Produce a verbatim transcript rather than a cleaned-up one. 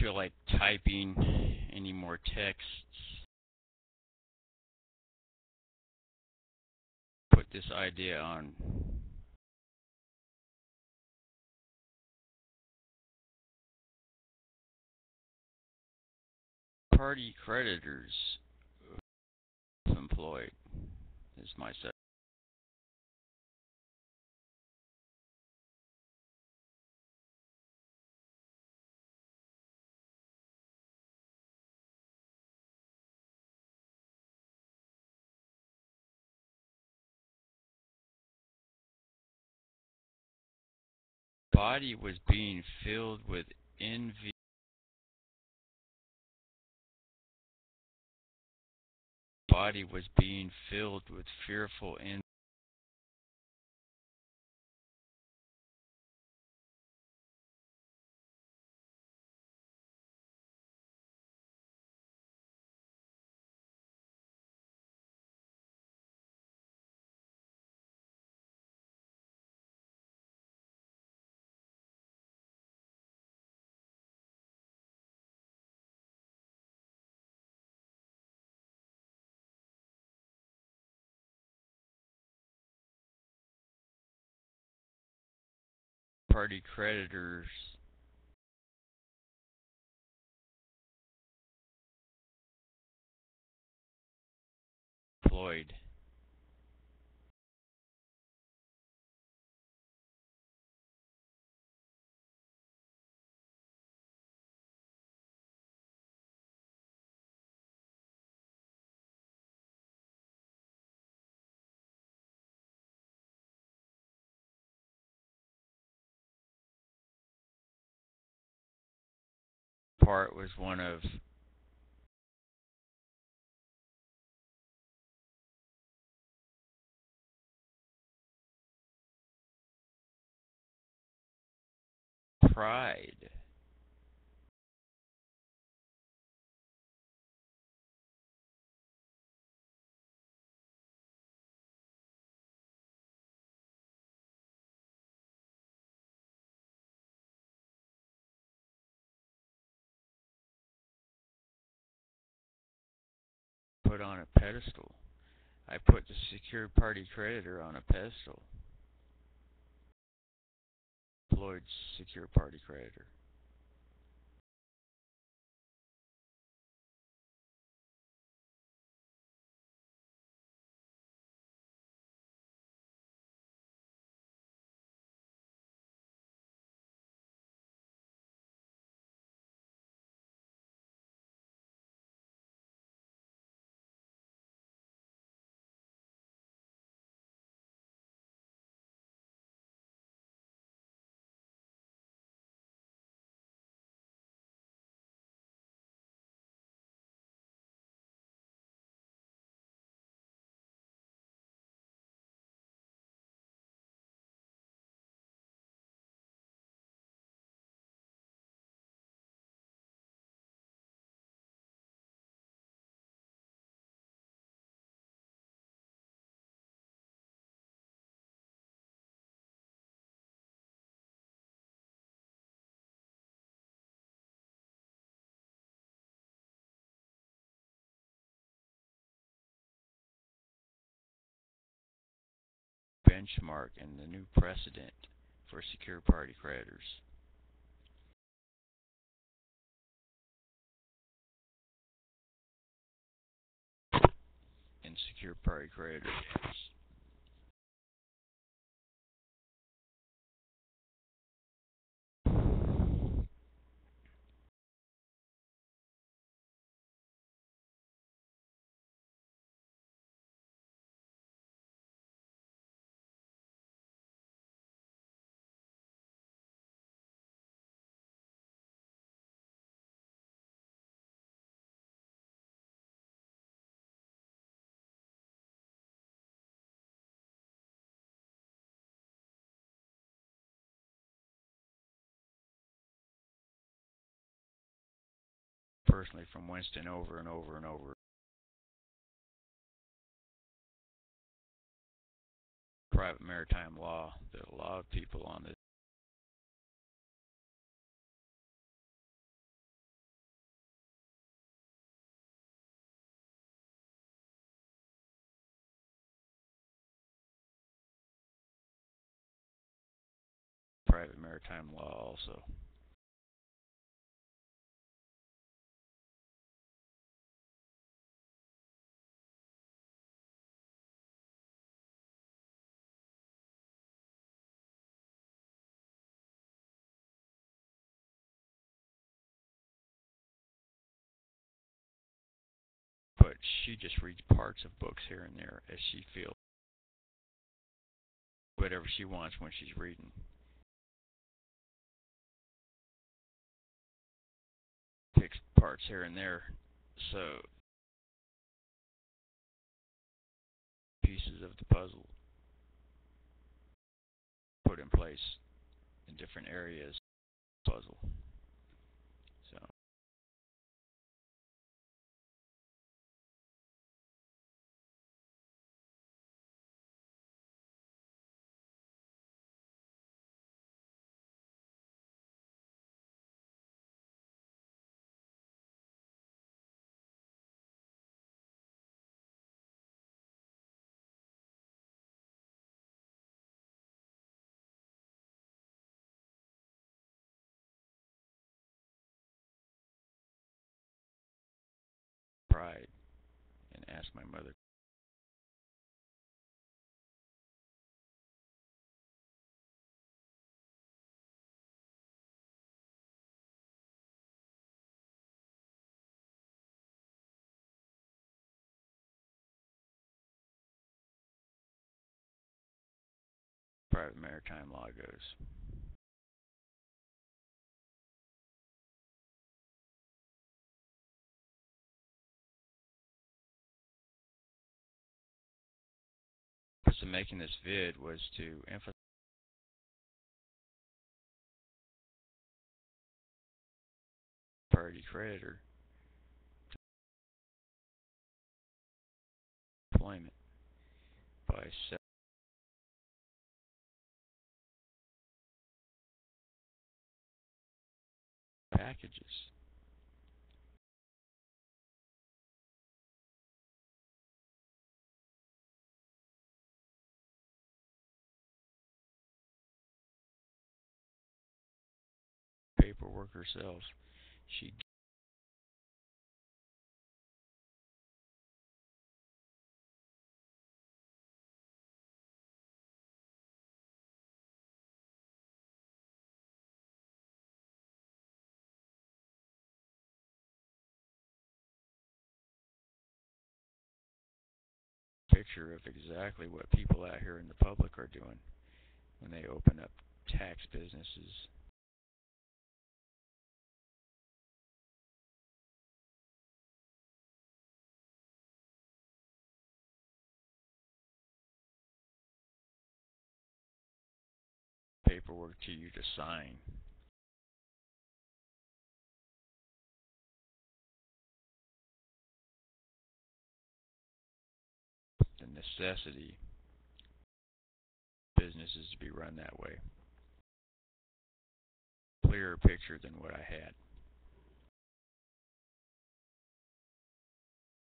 feel like typing any more texts. Put this idea on party creditors employed is my set. Body was being filled with envy. Body was being filled with fearful envy. Party creditors employed. Part was one of pride. Put on a pedestal. I put the secured party creditor on a pedestal. Employed secure party creditor. Benchmark and the new precedent for secure party creditors. And secure party creditors. Personally from Winston over and over and over. Private maritime law that a lot of people on this private maritime law also. But she just reads parts of books here and there as she feels, whatever she wants when she's reading. Picks parts here and there, so pieces of the puzzle put in place in different areas of the puzzle. So pride and asked my mother how private maritime law goes. The purpose of making this vid was to emphasize party creditor employment by selling packages. Paperwork herself. She picture of exactly what people out here in the public are doing when they open up tax businesses. Paperwork to you to sign. The necessity of businesses to be run that way. Clearer picture than what I had.